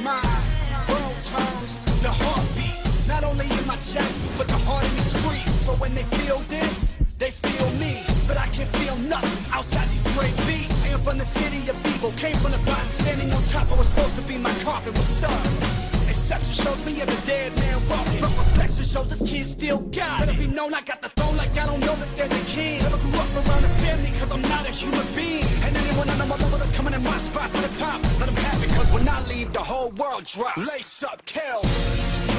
my world turns to heartbeats, not only in my chest, but the heart in the street. So when they feel this, they feel me, but I can't feel nothing outside these Detroit beats. I am from the city of evil, came from the bottom, standing on top of what's supposed to be my coffin. What's up? Exception shows me as a dead man walking, but reflection shows this kid still got it. Better be known I got the throne like I don't know that there's a king. Never grew up around a family cause I'm not a human being. And anyone on my level that's coming in my spot for the top, let them have it, cause when I leave the whole world drops. Lace up, kill.